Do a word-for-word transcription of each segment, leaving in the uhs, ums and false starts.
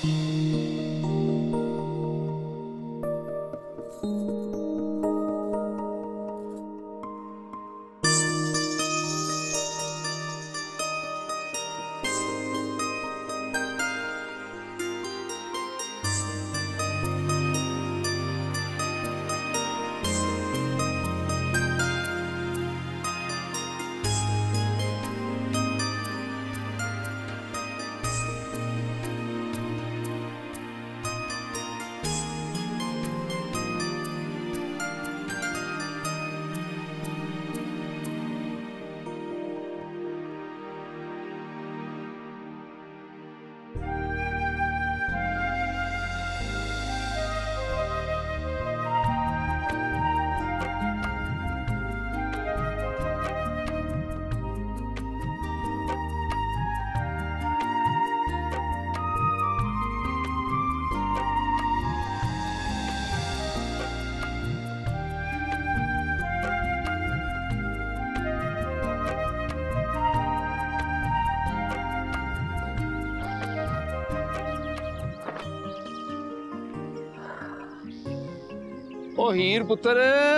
ओ हीर पुत्र,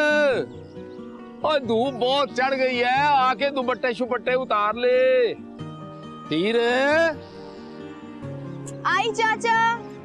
और धूप बहुत चढ़ गई है, आके दुपट्टे शुपट्टे उतार ले। हीर आई चाचा।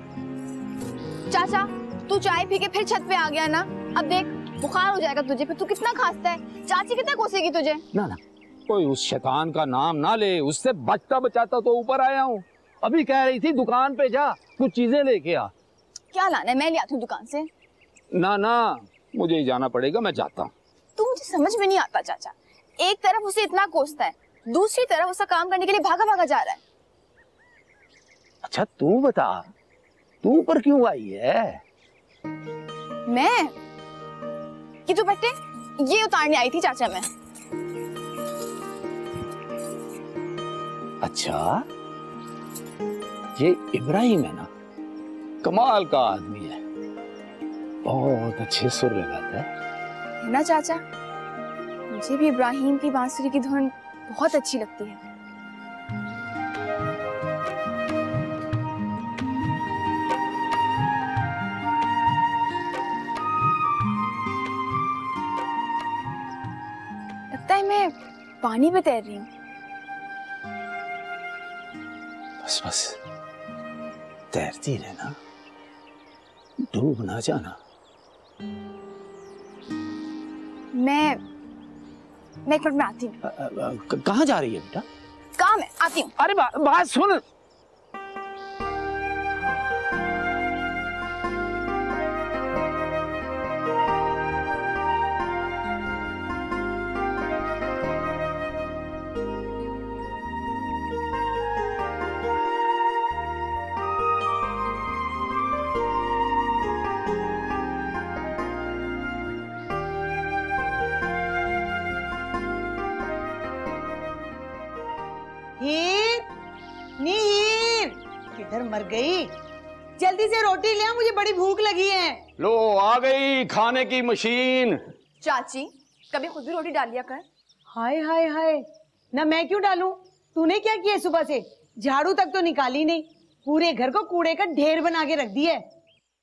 चाचा तू चाय पी के फिर छत पे आ गया ना, अब देख बुखार हो जाएगा तुझे, फिर तू कितना खांसता है, चाची कितना कोसेगी तुझे। ना ना कोई उस शैतान का नाम ना ले, उससे बचता बचाता तो ऊपर आया हूँ। अभी कह रही थी दुकान पे जा कुछ चीजें लेके आ। क्या लाना है, मैं ले आती हूँ दुकान से। ना ना मुझे ही जाना पड़ेगा, मैं जाता हूँ। तू मुझे समझ में नहीं आता चाचा, एक तरफ उसे इतना कोसता है, दूसरी तरफ उसका काम करने के लिए भागा भागा जा रहा है। अच्छा तू बता, तू ऊपर क्यों आई है? मैं ये दुपट्टे ये उतारने आई थी चाचा मैं। अच्छा ये इब्राहिम है ना, कमाल का आदमी है, बहुत अच्छे सुर लगाता है ना चाचा। मुझे भी इब्राहिम की बांसुरी की धुन बहुत अच्छी लगती है। लगता है मैं पानी पे तैर रही हूँ। बस बस तैरती रहना, डूब ना जाना। मैं मैं एक मिनट में आती हूँ। कहाँ जा रही है बेटा? काम है, आती हूँ। अरे बा, बात सुन। हीर, नी हीर, किधर मर गई? जल्दी से रोटी ले आ, मुझे बड़ी भूख लगी है। लो आ गई खाने की मशीन। चाची कभी खुद भी रोटी डाल लिया कर। हाय हाय हाय, ना मैं क्यों डालूं? तूने क्या किया सुबह से? झाड़ू तक तो निकाली नहीं, पूरे घर को कूड़े का ढेर बना के रख दिया है।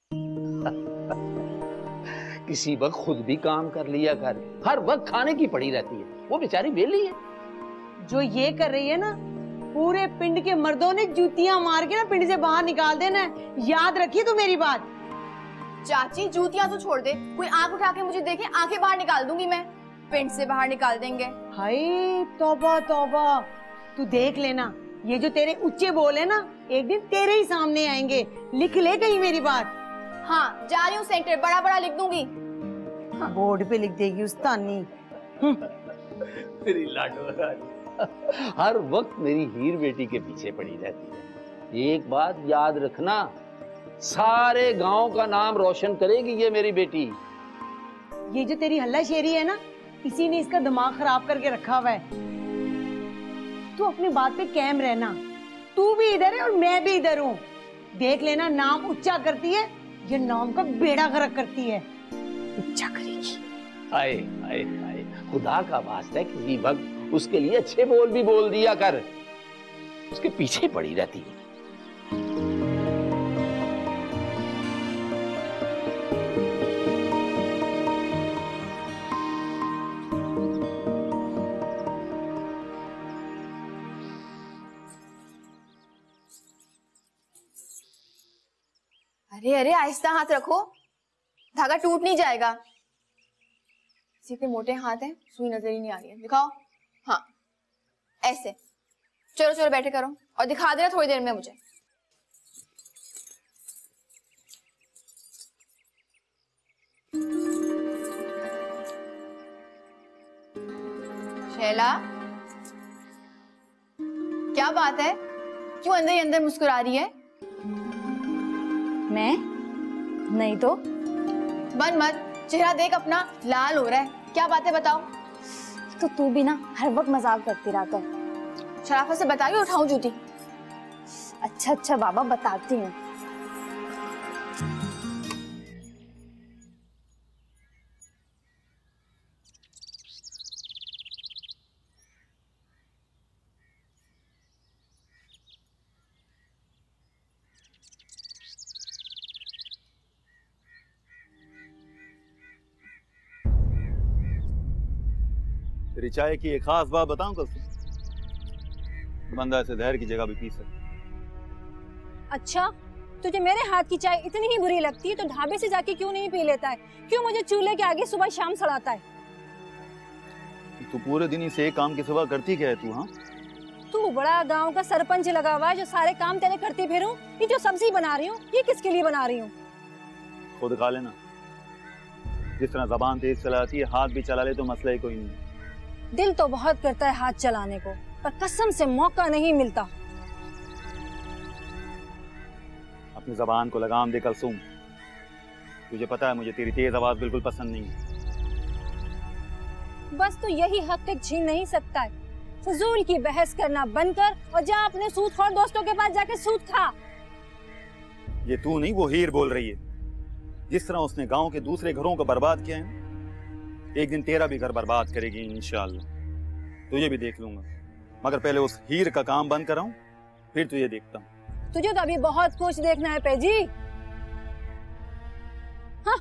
किसी वक्त खुद भी काम कर लिया कर, हर वक्त खाने की पड़ी रहती है, वो बेचारी वेली है। जो ये कर रही है ना, पूरे पिंड के मर्दों ने जूतियां मार के ना पिंड से बाहर निकाल देना है, याद रखिए तू मेरी बात। चाची जूतियां तो छोड़ दे, कोई आंख उठा के मुझे देखे आंखें बाहर निकाल दूंगी मैं, पिंड से बाहर निकाल देंगे। हाय तौबा तौबा, तू देख लेना, ये जो तेरे ऊंचे बोल है ना, एक दिन तेरे ही सामने आएंगे। लिख ले कहीं मेरी बात। हाँ जा रही हूँ सेंटर, बड़ा बड़ा लिख दूंगी। हाँ, बोर्ड पे लिख देगी उस्तानी। तेरी लाडो रानी हर वक्त मेरी हीर बेटी के पीछे पड़ी रहती है। एक बात याद रखना, सारे गांव का नाम रोशन करेगी ये मेरी बेटी। ये जो तेरी हल्ला शेरी है ना, इसी ने इसका दिमाग खराब करके रखा हुआ है। तू अपनी बात पे कायम रहना, तू भी इधर है और मैं भी इधर हूँ। देख लेना, नाम ऊंचा करती है, ये नाम का बेड़ा गर्क करती है, ऊंचा करेगी। हाय हाय हाय, खुदा का वास्ता है किसी वक्त उसके लिए अच्छे बोल भी बोल दिया कर, उसके पीछे पड़ी रहती है। अरे अरे आहिस्ता हाथ रखो, धागा टूट नहीं जाएगा। इतने मोटे हाथ हैं, सुई नजर ही नहीं आ रही है। दिखाओ। हाँ ऐसे। चलो चलो बैठे करो और दिखा देना थोड़ी देर में मुझे। शैला, क्या बात है? क्यों अंदर ही अंदर मुस्कुरा रही है? मैं? नहीं तो। बन मत, चेहरा देख अपना लाल हो रहा है। क्या बात है बताओ। तो तू भी ना हर वक्त मजाक करती रहा कर। शराफत से बताइए, उठाऊं जूती? अच्छा अच्छा बाबा बताती हूँ। तेरी चाय की एक खास बात बताऊं कल से, बंदा ऐसे जहर की जगह भी पी सकता। अच्छा, तुझे मेरे हाथ की चाय इतनी ही बुरी लगती है तो ढाबे से जाके क्यों नहीं पी लेता है? क्यों मुझे चूल्हे के आगे सुबह शाम सड़ाता है? तू पूरे दिन इसे एक काम के सिवा करती क्या है तू? हाँ, तू बड़ा गांव का सरपंच लगा हुआ है जो सारे काम तेरे करती फिरूं। ये जो सब्जी बना रही हूँ ये किसके लिए बना रही हूँ? खुद खा लेना। जिस तरह जबान तेज चलाती है, हाथ भी चला ले तो मसला ही कोई नहीं। दिल तो बहुत करता है हाथ चलाने को, पर कसम से मौका नहीं मिलता। अपनी जबान को लगाम दे कुलसुम। तुझे पता है मुझे तेरी तेज आवाज बिल्कुल पसंद नहीं है। बस तू यही हक तक छीन नहीं सकता है। फजूल की बहस करना बंद कर और जा अपने सूदखोर दोस्तों के पास जाके सूद खा। ये तू नहीं, वो हीर बोल रही है। जिस तरह उसने गांव के दूसरे घरों को बर्बाद किया है, एक दिन तेरा भी घर बर्बाद करेगी इंशाअल्लाह। तुझे भी देख लूंगा, मगर पहले उस हीर का काम बंद कराऊं, फिर तुझे देखता हूँ। तुझे तो अभी बहुत कुछ देखना है पेजी। हाँ।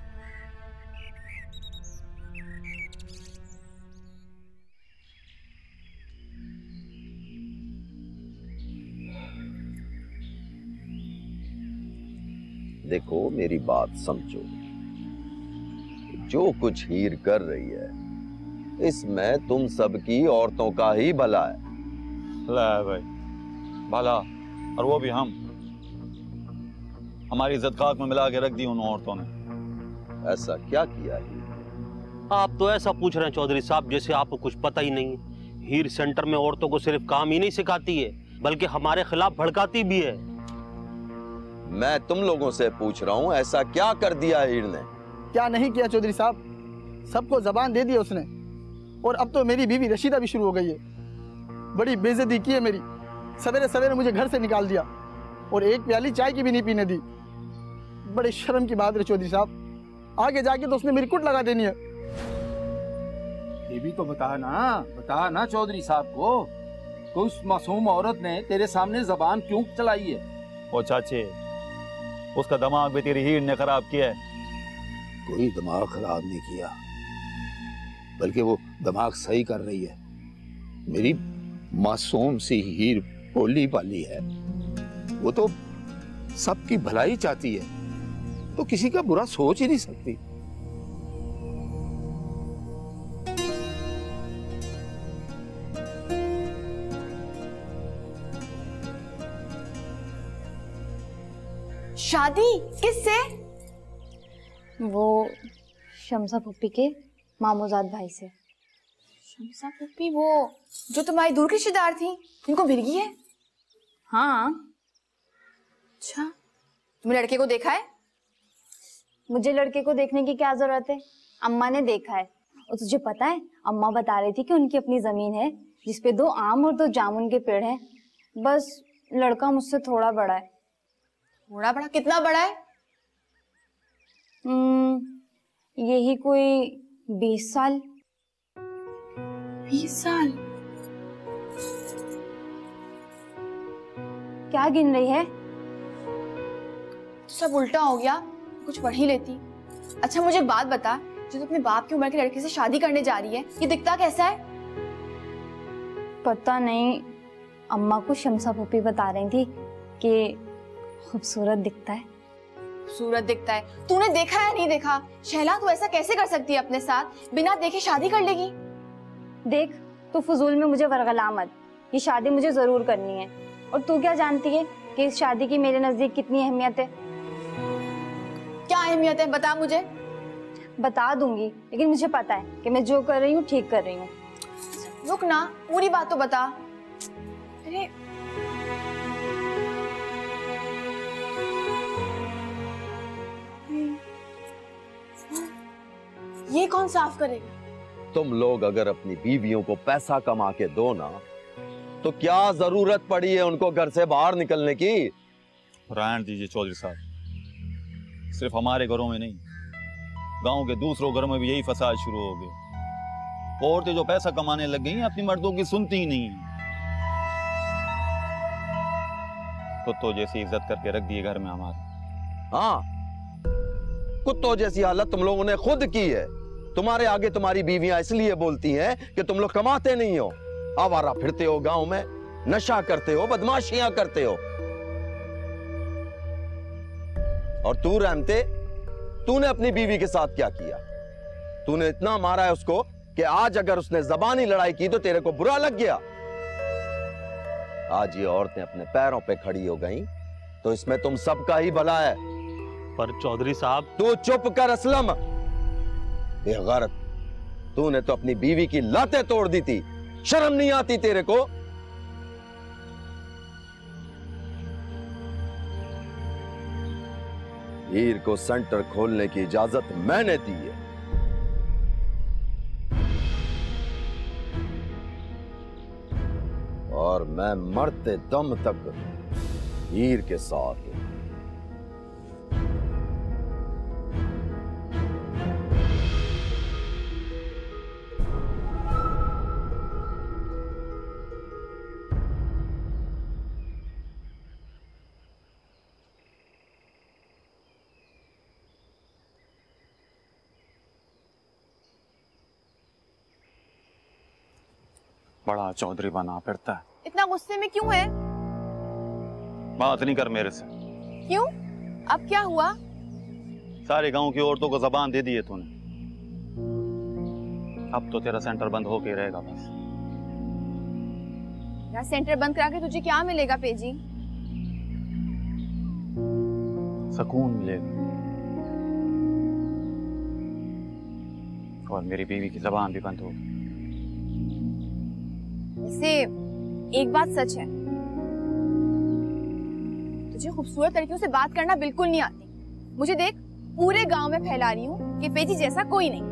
देखो मेरी बात समझो, जो कुछ हीर कर रही है इसमें तुम सबकी औरतों का ही भला है। ला भाई, भला, और वो भी हम। हमारी इज्जत खाक में मिला के रख दी उन औरतों ने। ऐसा क्या किया है? आप तो ऐसा पूछ रहे हैं चौधरी साहब जैसे आपको कुछ पता ही नहीं है। हीर सेंटर में औरतों को सिर्फ काम ही नहीं सिखाती है बल्कि हमारे खिलाफ भड़काती भी है। मैं तुम लोगों से पूछ रहा हूँ, ऐसा क्या कर दिया हीर ने? क्या नहीं किया चौधरी साहब, सबको जबान दे दी उसने। और अब तो मेरी बीवी रशीदा भी शुरू हो गई है। बड़ी बेइज्जती की है मेरी। सवेरे सवेरे मुझे घर से निकाल दिया और एक प्याली चाय की भी नहीं पीने दी। बड़े शर्म की बात है चौधरी साहब, आगे जाके तो उसने मेरी कुट लगा देनी है। ये भी तो बता ना, बता ना चौधरी साहब को, तो उस मासूम औरत ने तेरे सामने जबान क्यों चलाई है? ओ चाचे, उसका दिमाग भी तेरी हीर ने खराब किया है। कोई दिमाग खराब नहीं किया, बल्कि वो दिमाग सही कर रही है। मेरी मासूम सी हीर भोली भाली है, वो तो सबकी भलाई चाहती है, तो किसी का बुरा सोच ही नहीं सकती। शादी किससे? वो शमसा पुप्पी के मामूजाद भाई से। शमसा पुप्पी, वो जो तुम्हारी दूर की रिश्तेदार थी, इनको भिड़गी है? हाँ। अच्छा, तुमने लड़के को देखा है? मुझे लड़के को देखने की क्या जरूरत है, अम्मा ने देखा है। और तुझे पता है, अम्मा बता रही थी कि उनकी अपनी जमीन है जिसपे दो आम और दो जामुन के पेड़ हैं। बस लड़का मुझसे थोड़ा बड़ा है। थोड़ा बड़ा? कितना बड़ा है? हम्म, यही कोई बीस साल। बीस साल? क्या गिन रही है? तो सब उल्टा हो गया, कुछ पढ़ ही लेती। अच्छा मुझे बात बता, जो तू अपने बाप की उम्र के लड़के से शादी करने जा रही है, ये दिखता कैसा है? पता नहीं, अम्मा को शमसा पुप्पी बता रही थी कि खूबसूरत दिखता है। खूबसूरत दिखता है। तूने देखा या नहीं देखा? शैला तू ऐसा कैसे कर सकती है अपने साथ? बिना देखे शादी कर लेगी? देख, तू फजूल में मुझे वरगला मत। ये शादी मुझे जरूर करनी है, और तू क्या जानती है कि इस शादी की मेरे नजदीक कितनी अहमियत है? क्या अहमियत है, बता मुझे। बता दूंगी, लेकिन मुझे पता है कि मैं जो कर रही हूँ ठीक कर रही हूँ। रुक ना, पूरी बात तो बता। अरे ये कौन साफ करेगा? तुम लोग अगर अपनी बीवियों को पैसा कमा के दो ना, तो क्या जरूरत पड़ी है उनको घर से बाहर निकलने की? रहने दीजिए चौधरी साहब, सिर्फ हमारे घरों में नहीं, गांव के दूसरों घरों में भी यही फसाद शुरू हो गए। औरतें जो पैसा कमाने लग गई अपनी मर्दों की सुनती ही नहीं, कुत्तों जैसी इज्जत करके रख दिए घर में हमारे। हाँ, कुत्तों जैसी हालत तुम लोगों ने खुद की है। तुम्हारे आगे तुम्हारी बीवियां इसलिए बोलती हैं कि तुम लोग कमाते नहीं हो, आवारा फिरते हो गांव में, नशा करते हो, बदमाशियां करते हो। और तू रहमते, तूने अपनी बीवी के साथ क्या किया? तूने इतना मारा है उसको कि आज अगर उसने जबानी लड़ाई की तो तेरे को बुरा लग गया। आज ये औरतें अपने पैरों पे खड़ी हो गई तो इसमें तुम सबका ही भला है। पर चौधरी साहब। तू चुप कर असलम, बेगैरत। तूने तो अपनी बीवी की लातें तोड़ दी थी, शर्म नहीं आती तेरे को? हीर को सेंटर खोलने की इजाजत मैंने दी है। और मैं मरते दम तक हीर के साथ हूं। बड़ा चौधरी बना फिरता है। इतना गुस्से में क्यों है? बात नहीं कर मेरे से। क्यों? अब क्या हुआ? सारे गांव की औरतों को जबान दे दी है तूने, अब तो तेरा सेंटर बंद होके रहेगा बस। यार सेंटर बंद करा के तुझे क्या मिलेगा पेजी? सुकून मिलेगा और मेरी बीवी की जबान भी बंद होगी। वैसे एक बात सच है, तुझे खूबसूरत लड़कियों से बात करना बिल्कुल नहीं आती। मुझे देख, पूरे गांव में फैला रही हूँ कि पेजी जैसा कोई नहीं।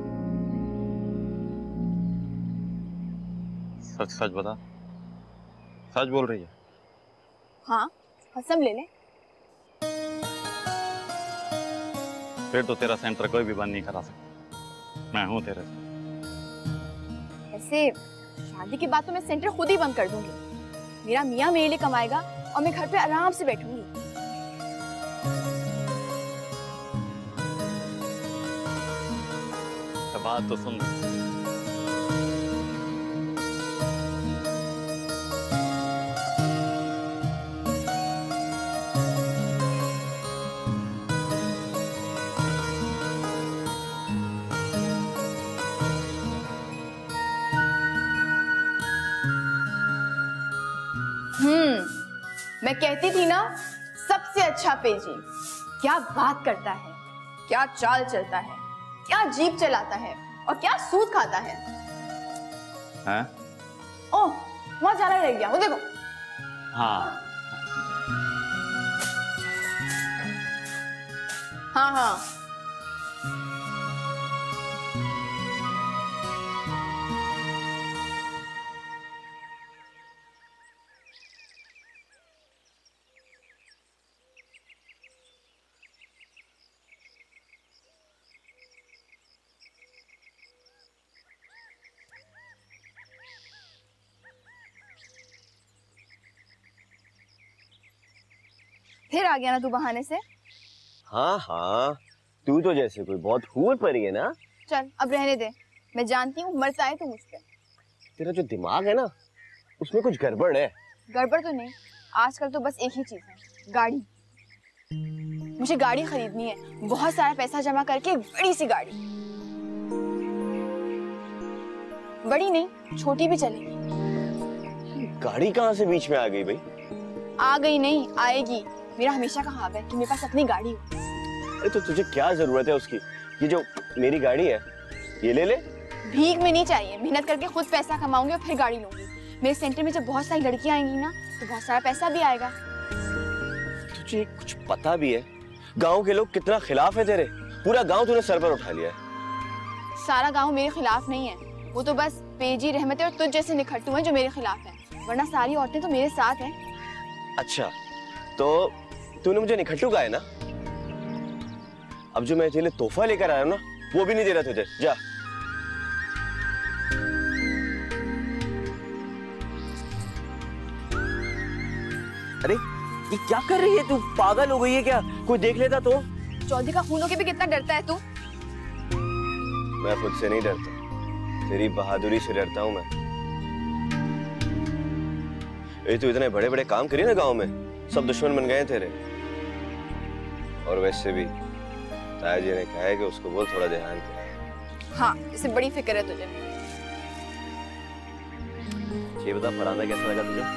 सच सच बता, सच बोल रही है? हाँ, कसम ले ले। फिर तो तेरा सेंटर कोई भी बंद नहीं करा सकता, मैं हूं तेरे साथ। ऐसे शादी के बाद तो मैं सेंटर खुद ही बंद कर दूंगी। मेरा मियाँ मेरे लिए कमाएगा और मैं घर पे आराम से बैठूंगी। तो बात तो सुन। मैं कहती थी ना, सबसे अच्छा पेजी। क्या बात करता है, क्या चाल चलता है, क्या जीप चलाता है और क्या सूद खाता है। हैं? ओह, वहां जाला रह गया, वो देखो। हाँ हाँ हाँ फिर आ गया ना तू बहाने से। हाँ हाँ, तू तो जैसे कोई बहुत हूर परी है ना। चल अब रहने दे, मैं जानती हूँ मरता है तू मुझ पे। तेरा जो दिमाग है ना, उसमें कुछ गड़बड़ है। गड़बड़ तो नहीं, आजकल तो बस एक ही चीज है, गाड़ी। मुझे गाड़ी खरीदनी है, बहुत सारा पैसा जमा करके एक बड़ी सी गाड़ी। बड़ी नहीं, छोटी भी चलेगी। गाड़ी कहाँ से बीच में आ गई भाई? आ गई नहीं, आएगी। मेरा हमेशा का ख्वाब है कि मेरे पास अपनी गाड़ी हो। अरे तो तुझे क्या जरूरत है उसकी? ये जो मेरी गाड़ी है ये ले ले। भीख में नहीं चाहिए, मेहनत करके खुद पैसा कमाऊंगी और फिर गाड़ी लूंगी। मेरे सेंटर में जब बहुत सारी लड़कियां आएंगी ना तो बहुत सारा पैसा भी आएगा। तुझे कुछ पता भी है गांव के लोग कितना खिलाफ है तेरे? पूरा गांव तूने सर पर उठा लिया है। सारा गांव मेरे खिलाफ नहीं है, वो तो बस पेजी, रहमत और तुझ जैसे निखट्टू हैं जो मेरे खिलाफ हैं, वरना सारी औरतें तो मेरे साथ हैं। अच्छा तो तूने मुझे निखट्टू कहा है ना? अब जो मैं तेरे लिए तोहफा लेकर आया हूं ना वो भी नहीं दे रहा तुझे। जा। अरे ये क्या कर रही है तू? पागल हो गई है क्या? कोई देख लेता तो? चौधरी का खून होके भी कितना डरता है तू? मैं खुद से नहीं डरता, तेरी बहादुरी से डरता हूं मैं। ये तू इतने बड़े बड़े काम करी ना गांव में, सब दुश्मन बन गए हैं तेरे। और वैसे भी ताया जी ने कहा है कि उसको बोल थोड़ा ध्यान करे। हाँ, इससे बड़ी फिक्र है तुझे। ये बता फराना कैसा लगा तुझे?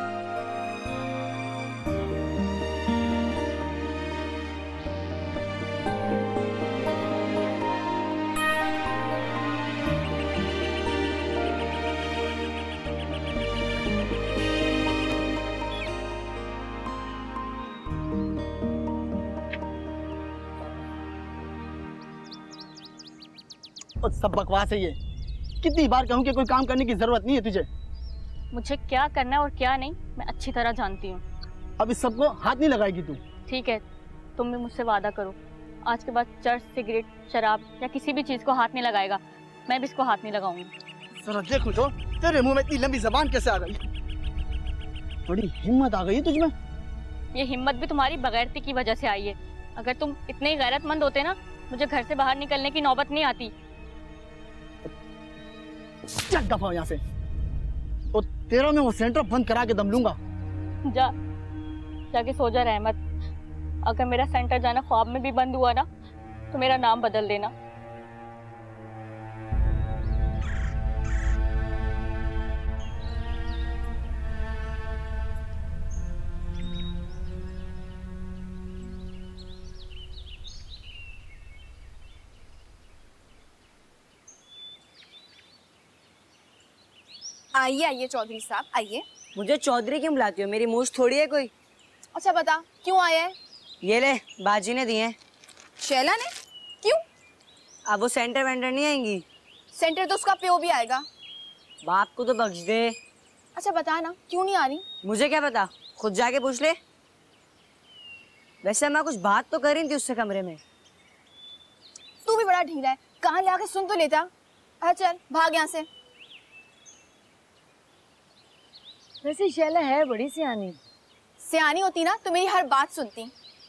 और सब बकवास है ये। कितनी बार कहूं कि कोई काम करने की जरूरत नहीं है तुझे। मुझे क्या करना है और क्या नहीं मैं अच्छी तरह जानती हूँ। अब इस सबको हाथ नहीं लगाएगी तू? ठीक है, तुम भी मुझसे वादा करो, आज के बाद चर्च, सिगरेट, शराब या किसी भी चीज को हाथ नहीं लगाएगा। मैं भी इसको हाथ नहीं लगाऊंगी। जरा देखो तो तेरे मुंह में इतनी लंबी जबान कैसे आ गई? बड़ी हिम्मत आ गई तुझ में। ये हिम्मत भी तुम्हारी बगैरती की वजह से आई है। अगर तुम इतने ही गैरतमंद होते ना, मुझे घर से बाहर निकलने की नौबत नहीं आती। चल दफा हो यहाँ से, और तेरा मैं वो सेंटर बंद करा के दम लूंगा। जा जाके सो जा रहमत। अगर मेरा सेंटर जाना ख्वाब में भी बंद हुआ ना तो मेरा नाम बदल देना। आइए आइए चौधरी साहब आइए। मुझे चौधरी क्यों बुलाती हो? मेरी मूछ थोड़ी है कोई। अच्छा बता क्यों आया है? ये ले, बाजी ने दिए। शैला ने? क्यों? अब वो सेंटर वेंटर नहीं आएंगी। सेंटर तो उसका प्यो भी आएगा। बाप को तो बख्श दे। अच्छा बता ना क्यों नहीं आ रही? मुझे क्या पता, खुद जाके पूछ ले। वैसे मैं कुछ बात तो कर रही थी उससे कमरे में। तू भी बड़ा ढीला है, कहाँ ले आके सुन तो लेता। अच्छा चल भाग यहाँ से। वैसे शैला है बड़ी सियानी। सियानी होती ना तो मेरी हर बात सुनती।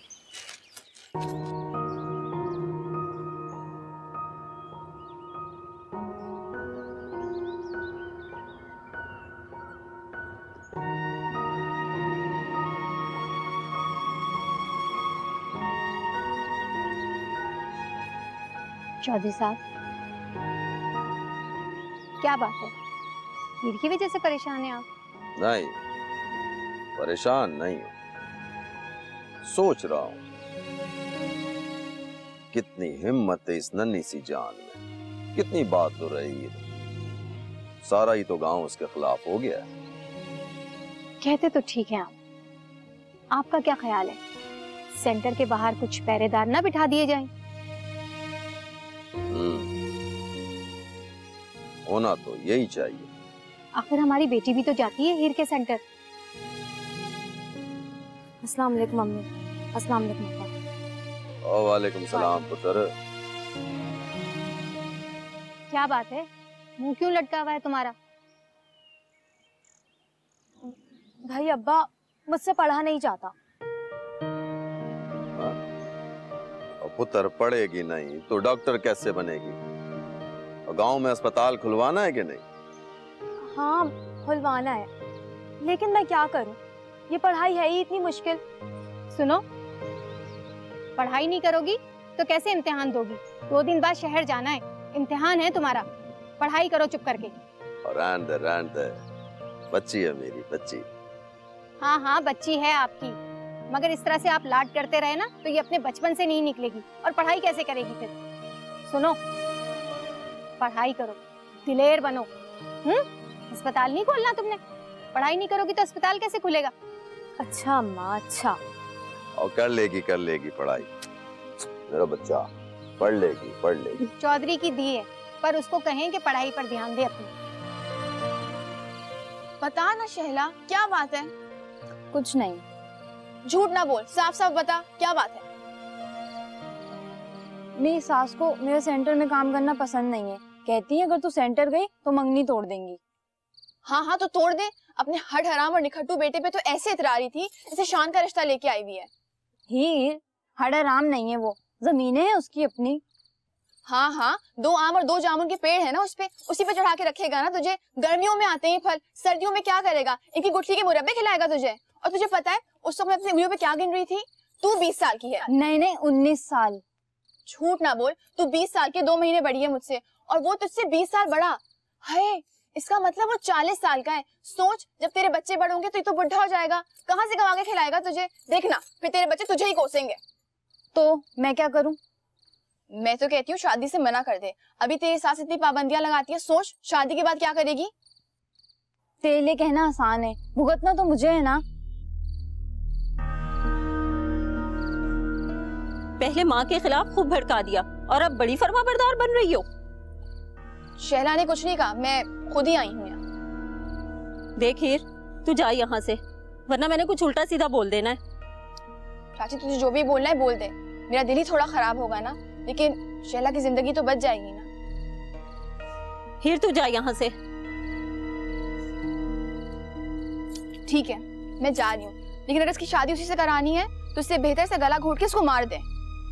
चौधरी साहब क्या बात है? हीर की वजह से परेशान हैं आप? नहीं, परेशान नहीं हूं, सोच रहा हूं कितनी हिम्मत है इस नन्ही सी जान में, कितनी बहादुर है ये। सारा ही तो गांव उसके खिलाफ हो गया है। कहते तो ठीक है आप। आपका क्या ख्याल है, सेंटर के बाहर कुछ पहरेदार ना बिठा दिए जाएं? होना तो यही चाहिए। आखिर हमारी बेटी भी तो जाती है हीर के सेंटर। अस्सलाम वालेकुम मम्मी। अस्सलाम वालेकुम पापा। वालेकुम सलाम पुत्र। क्या बात है, मुंह क्यों लटका हुआ है तुम्हारा? भाई अब्बा मुझसे पढ़ा नहीं चाहता। पुत्र पढ़ेगी नहीं तो डॉक्टर कैसे बनेगी? और गांव में अस्पताल खुलवाना है कि नहीं? हाँ खुलवाना है, लेकिन मैं क्या करूं, ये पढ़ाई है ही इतनी मुश्किल। सुनो, पढ़ाई नहीं करोगी तो कैसे इम्तिहान दोगी? दो दिन बाद शहर जाना है, इम्तिहान है तुम्हारा। पढ़ाई करो चुप करके। और रहने दे, रहने दे। बच्ची है मेरी बच्ची। हाँ हाँ बच्ची है आपकी, मगर इस तरह से आप लाड करते रहे ना तो ये अपने बचपन से नहीं निकलेगी। और पढ़ाई कैसे करेगी फिर? सुनो, पढ़ाई करो, दिलेर बनो। हम्म अस्पताल नहीं खोलना तुमने, पढ़ाई नहीं करोगी तो अस्पताल कैसे खुलेगा? अच्छा अम्मा, अच्छा। और कर लेगी कर लेगी पढ़ाई, मेरा बच्चा पढ़ लेगी पढ़ लेगी। चौधरी की दी है, पर उसको कहें कि पढ़ाई पर ध्यान दे अपनी। बता ना शहला, क्या बात है? कुछ नहीं। झूठ ना बोल, साफ साफ बता क्या बात है? मेरी सास को मेरे सेंटर में काम करना पसंद नहीं है। कहती है अगर तू सेंटर गई तो मंगनी तोड़ देंगी। हाँ हाँ तो तोड़ दे। अपने हट हराम और निखट्टू बेटे पे तो ऐसे इतरा रही थी जैसे शान का रिश्ता लेके आई हुई है। हीर हट हराम नहीं है वो, जमीनें हैं उसकी अपनी। हाँ हाँ, दो आम और दो जामुन के पेड़ है ना उस पे, उसी पे चढ़ा के रखेगा ना तुझे। गर्मियों में आते हैं फल, सर्दियों में क्या करेगा? इनकी गुठली के मुरब्बे खिलाएगा तुझे। और तुझे पता है उस वक्त मैं अपनी उंगलियों पे क्या गिन रही थी? तू बीस साल की है। नहीं नहीं, उन्नीस साल। झूठ ना बोल, तू बीस साल के दो महीने बड़ी है मुझसे, और वो तुझसे बीस साल बड़ा है। इसका मतलब वो चालीस साल का है। सोच, जब तेरे बच्चे बड़े होंगे तो ये तो बुढ़ा हो जाएगा, कहाँ से कमा के खिलाएगा तुझे? देखना फिर तेरे बच्चे तुझे ही कोसेंगे। तो मैं क्या करूं? मैं तो कहती हूँ शादी से मना कर दे। अभी तेरी सास इतनी पाबंदियां लगाती है, सोच शादी के बाद क्या करेगी? तेरे लिए कहना आसान है, भुगतना तो मुझे है ना। पहले माँ के खिलाफ खूब भड़का दिया और अब बड़ी फर्माबरदार बन रही हो। शहला ने कुछ नहीं कहा, मैं खुद ही आई हूँ यहाँ। देख हीर, तू जा यहाँ से, वरना मैंने कुछ उल्टा सीधा बोल देना है। चाची तुझे जो भी बोलना है बोल दे, मेरा दिल ही थोड़ा खराब होगा ना, लेकिन शहला की जिंदगी तो बच जाएगी ना। हीर तू जा यहाँ से। ठीक है मैं जा रही हूँ, लेकिन अगर इसकी शादी उसी से करानी है तो इससे बेहतर से गला घोट के इसको मार दे।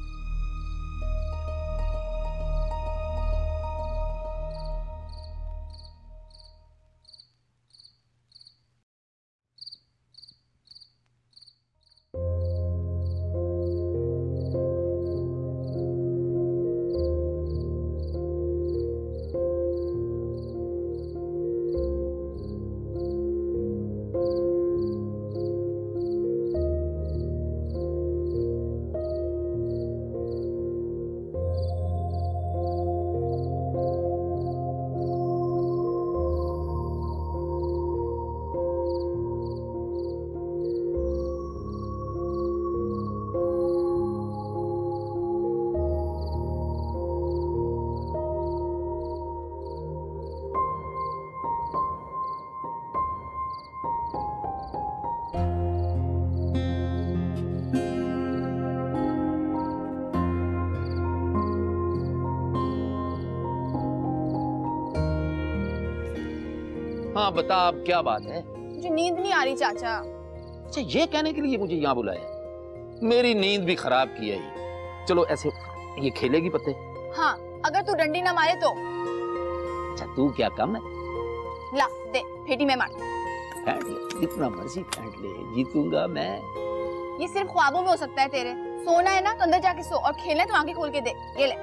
हाँ बता अब क्या बात है? मुझे नींद नहीं आ रही चाचा। अच्छा ये कहने के लिए मुझे यहाँ बुलाया? मेरी नींद भी खराब की है ये। चलो ऐसे, ये खेलेगी पत्ते? हाँ अगर तू डंडी ना मारे तो। अच्छा तू क्या कम है? ला दे फेटी में मार। फेंट ले, जितना मर्जी फेंट ले, जीतूंगा मैं। ये सिर्फ ख्वाबों में हो सकता है तेरे। सोना है ना तो अंदर जाके सो, और खेलना है तो आंखें खोल के दे। ये ले।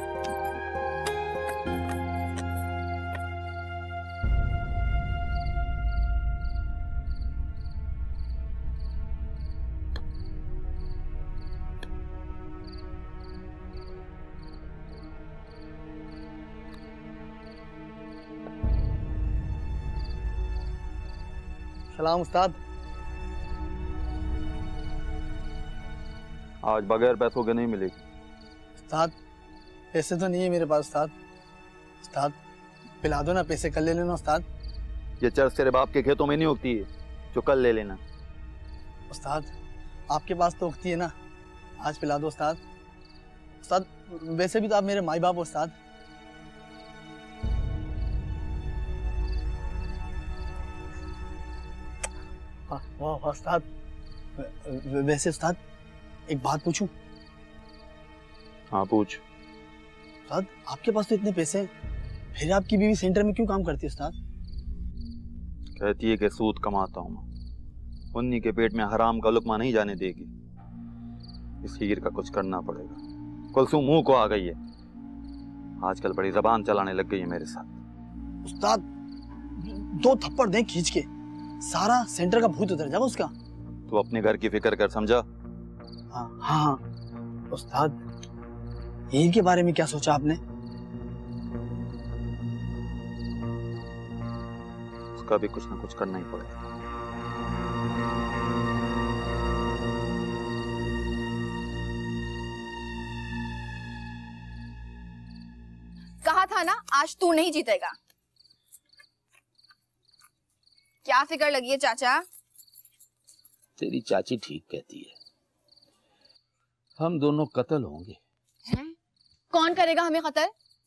सलाम उस्ताद। आज बगैर पैसों के नहीं मिलेगी। उस्ताद पैसे तो नहीं है मेरे पास उस्ताद। उस्ताद पिला दो ना, पैसे कल ले लेना उस्ताद। ये चर्च तेरे बाप के खेतों में नहीं उगती है जो कल ले लेना। उस्ताद आपके पास तो उगती है ना, आज पिला दो उस्ताद। उस्ताद वैसे भी तो आप मेरे माई बाप हो उस्ताद। वाह वाह उस्ताद। वैसे उस्ताद एक बात पूछूं? हाँ पूछ। उस्ताद आपके पास तो इतने पैसे हैं, फिर आपकी बीवी सेंटर में क्यों काम करती है उस्ताद? कहती है कि सूद कमाता हूँ मैं, उन्हीं के पेट में हराम का लुकमा नहीं जाने देगी। इस हीर का कुछ करना पड़ेगा। कुलसूम मुंह को आ गई है, आजकल बड़ी जबान चलाने लग गई है मेरे साथ। उस्ताद दो थप्पड़ दें खींच के, सारा सेंटर का भूत उतर जाएगा उसका। तू अपने घर की फिक्र कर, समझा? हाँ हाँ हाँ। उस्ताद हीर के बारे में क्या सोचा आपने? उसका भी कुछ ना कुछ करना ही पड़ेगा। कहा था ना आज तू नहीं जीतेगा। क्या फिक्र लगी है चाचा? तेरी चाची ठीक कहती है, हम दोनों कत्ल होंगे। हैं? कौन करेगा हमें कत्ल?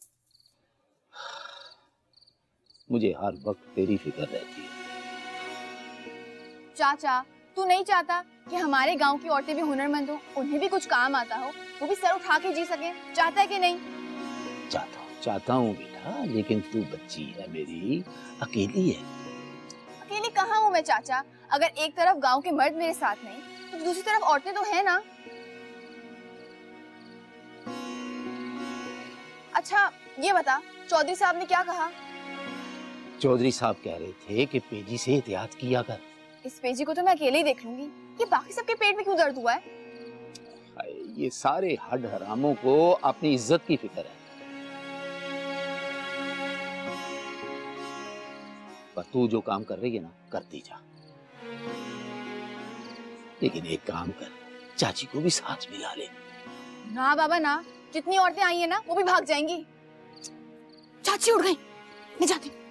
मुझे हर वक्त तेरी फिक्र रहती है। चाचा तू नहीं चाहता कि हमारे गांव की औरतें भी हुनरमंद हो, उन्हें भी कुछ काम आता हो, वो भी सर उठा के जी सके? चाहता है कि नहीं? चाहता हूँ चाहता हूँ बेटा, लेकिन तू बच्ची है मेरी, अकेली है। अकेली कहाँ हूँ मैं चाचा? अगर एक तरफ गांव के मर्द मेरे साथ नहीं तो दूसरी तरफ औरतें तो हैं ना। अच्छा ये बता, चौधरी साहब ने क्या कहा? चौधरी साहब कह रहे थे कि पेजी से एहतियात किया कर। इस पेजी को तो मैं अकेले ही देख लूंगी, ये बाकी सबके पेट में क्यों दर्द हुआ है? ये सारे हड हरामों को अपनी इज्जत की फिक्र है, पर तू जो काम कर रही है ना, करती जा। लेकिन एक काम कर, चाची को भी साथ मिला ले। ना बाबा ना, जितनी औरतें आई हैं ना वो भी भाग जाएंगी। चाची उठ गई, मैं जाती हूँ।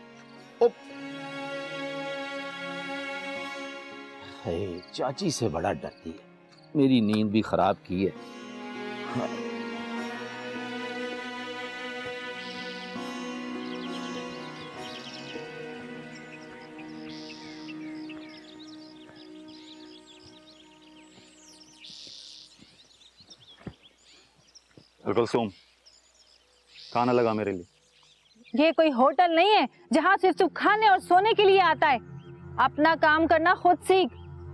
चाची से बड़ा डरती है, मेरी नींद भी खराब की है। हाँ। कुलसूम, खाना लगा मेरे लिए। ये कोई होटल नहीं है जहाँ सिर्फ तू खाने और सोने के लिए आता है। अपना काम करना खुद सीख।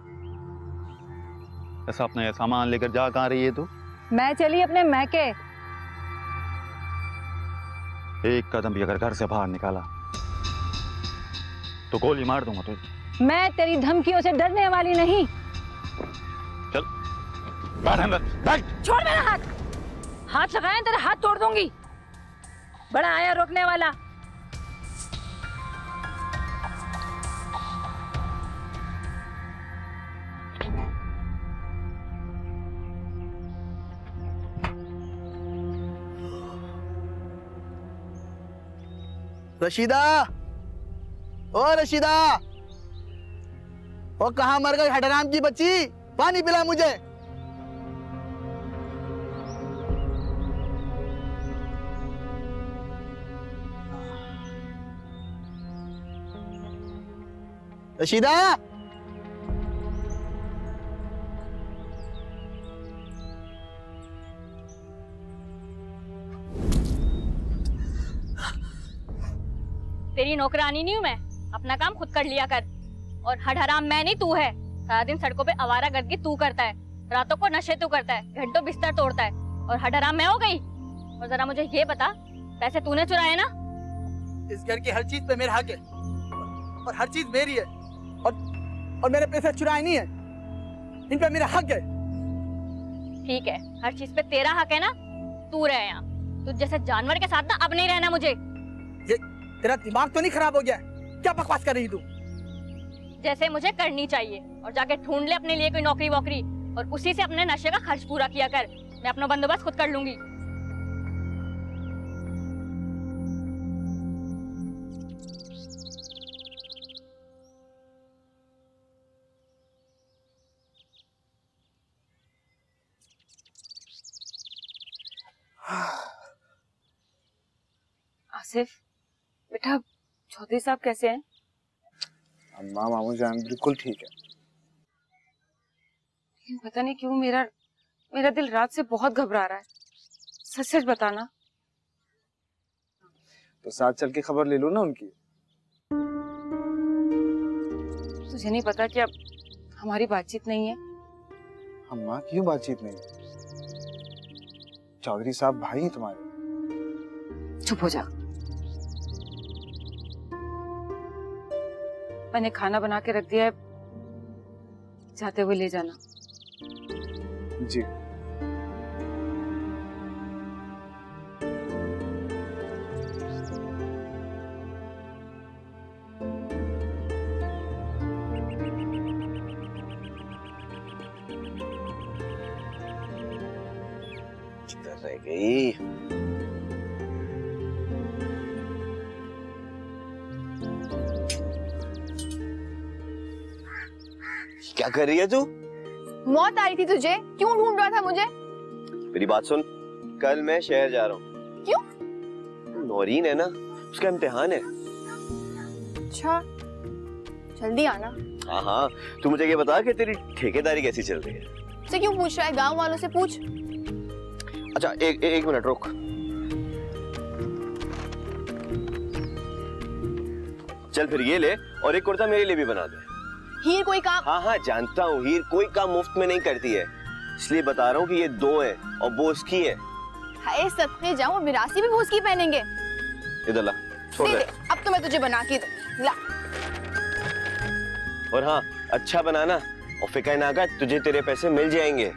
ऐसा अपना ये सामान लेकर जा कहाँ रही है तू? मैं चली अपने मैके। एक कदम भी अगर घर से बाहर निकाला तो गोली मार दूंगा तुझे। मैं तेरी धमकियों से डरने वाली नहीं। चल बैठ अंदर, बैठ। छोड़ मेरा हाथ। हाथ लगाए तेरे हाथ तोड़ दूंगी। बड़ा आया रोकने वाला। रशीदा, ओ रशीदा, ओ कहाँ मर गई हडराम की बच्ची? पानी पिला मुझे। रशीदा, तेरी नौकरानी नहीं हूँ मैं, अपना काम खुद कर लिया कर। और हड हराम मैं नहीं तू है। सारा दिन सड़कों पे आवारा गर्दी तू करता है, रातों को नशे तू करता है, घंटों बिस्तर तोड़ता है, और हड हराम मैं हो गई। और जरा मुझे ये बता, पैसे तूने चुराए ना? इस घर की हर चीज पे मेरा हक है और हर चीज मेरी है, और और मैंने पैसे चुराए नहीं है, इन पे मेरा हक है। ठीक है, हर चीज पे तेरा हक है ना। तू रहे यहाँ, तू जैसे जानवर के साथ ना अब नहीं रहना मुझे। ये तेरा दिमाग तो नहीं खराब हो गया? क्या बकवास कर रही तू? जैसे मुझे करनी चाहिए, और जाके ढूंढ ले अपने लिए कोई नौकरी वोकरी, और उसी से अपने नशे का खर्च पूरा किया कर। मैं अपना बंदोबस्त खुद कर लूंगी। आसिफ बेटा, चौधरी साहब कैसे हैं? अम्मा मामू जान बिल्कुल ठीक है। लेकिन पता नहीं क्यों मेरा मेरा दिल रात से बहुत घबरा रहा है। सच सच बताना। तो साथ चल के खबर ले लो ना उनकी। तुझे नहीं पता कि अब हमारी बातचीत नहीं है? अम्मा क्यों बातचीत नहीं? चौधरी साहब भाई हैं तुम्हारे। चुप हो जा। मैंने खाना बना के रख दिया है, जाते हुए ले जाना। जी। रह गई। क्या कर रही है तू? मौत आ रही थी तुझे, क्यों ढूंढ रहा था मुझे? मेरी बात सुन, कल मैं शहर जा रहा हूँ। क्यों? नौरीन है ना, उसका इम्तिहान है। अच्छा, जल्दी आना। हाँ हाँ, तू मुझे ये बता कि तेरी ठेकेदारी कैसी चल रही है? से क्यों पूछ रहा है? गांव वालों से पूछ। अच्छा एक एक मिनट रुक। चल फिर ये ले और एक कुर्ता मेरे लिए भी बना दे। हीर कोई काम? हाँ हाँ जानता हूँ, हीर कोई काम मुफ्त में नहीं करती है, इसलिए बता रहा हूँ कि ये दो है और वो उसकी है। हाय सदके जाऊं, मिरासी भी वो उसकी पहनेंगे। इधर ला, छोड़ दे। अब तो मैं तुझे बना के दूं। ला। और हाँ अच्छा बनाना और फिक्र ना कर, तुझे तेरे पैसे मिल जाएंगे।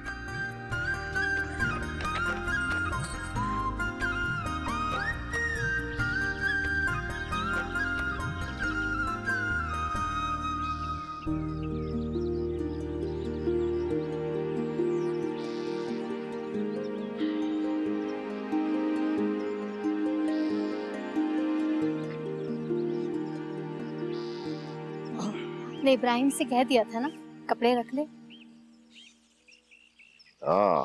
ने इब्राहिम से कह दिया था ना कपड़े रख ले। हाँ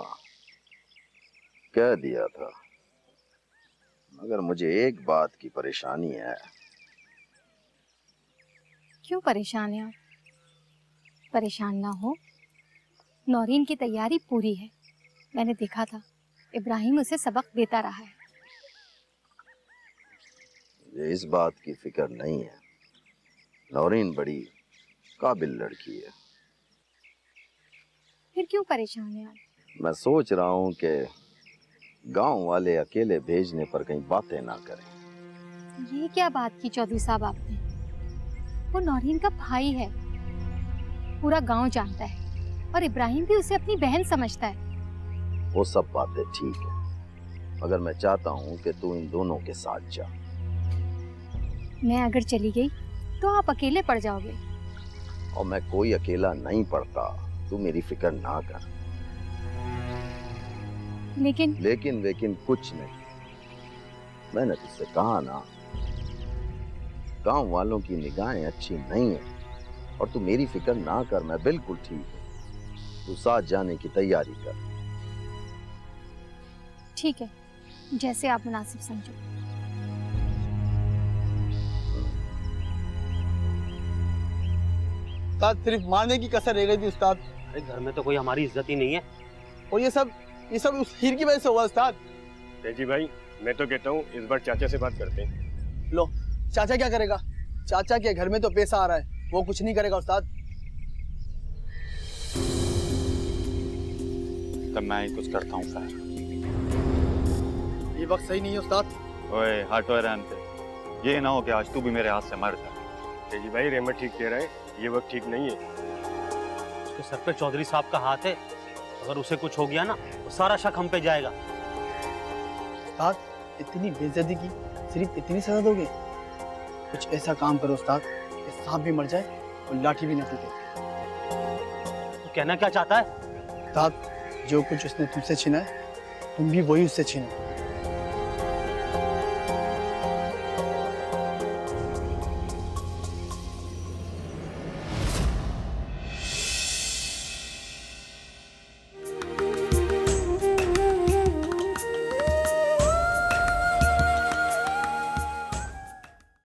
कह दिया था, मगर मुझे एक बात की परेशानी है। क्यों परेशान है आप? परेशान ना हो, नौरीन की तैयारी पूरी है, मैंने देखा था, इब्राहिम उसे सबक देता रहा है। मुझे इस बात की फिक्र नहीं है, नौरीन बड़ी काबिल लड़की है। फिर क्यों परेशान है आप? मैं सोच रहा हूँ कि गांव वाले अकेले भेजने पर कहीं बातें ना करें। ये क्या बात की चौधरी साहब आपने? वो नौरीन का भाई है, पूरा गांव जानता है और इब्राहिम भी उसे अपनी बहन समझता है। वो सब बातें ठीक है, मगर मैं चाहता हूँ कि तू इन दोनों के साथ जा। मैं अगर चली गई तो आप अकेले पड़ जाओगे। और मैं कोई अकेला नहीं पड़ता, तू मेरी फिक्र ना कर। लेकिन लेकिन लेकिन कुछ नहीं, मैंने तुझसे कहा ना, गांव वालों की निगाहें अच्छी नहीं है और तू मेरी फिक्र ना कर, मैं बिल्कुल ठीक हूँ। तू साथ जाने की तैयारी कर। ठीक है, जैसे आप मुनासिब समझो। उस्ताद सिर्फ मारने की कसर रह गई थी उस्ताद। अरे घर में तो कोई हमारी इज्जत ही नहीं है। और ये सब ये सब उस हीर की वजह से हुआ उस्ताद। तेजी भाई मैं तो कहता हूँ इस बार चाचा से बात करते हैं। लो चाचा क्या करेगा? चाचा के घर में तो पैसा आ रहा है, वो कुछ नहीं करेगा उस्ताद। तब मैं ही कुछ करता हूँ सर। ये वक्त सही नहीं है उस्ताद। ओए हटो रहने दे, ये ना हो कि आज तू भी मेरे हाथ से मर जाए। तेजी भाई रहमत ठीक कह रहा है, ये वक्त ठीक नहीं है। उसके सर पे चौधरी साहब का हाथ है, अगर उसे कुछ हो गया ना तो सारा शक हम पे जाएगा। उस्ताद इतनी बेइज्जती की सिर्फ इतनी सजा दोगे? कुछ ऐसा काम करो उस्ताद कि सांप भी मर जाए और लाठी भी न टूटे। तो कहना क्या चाहता है? उस्ताद जो कुछ उसने तुमसे छीना है, तुम भी वही उससे छीनो।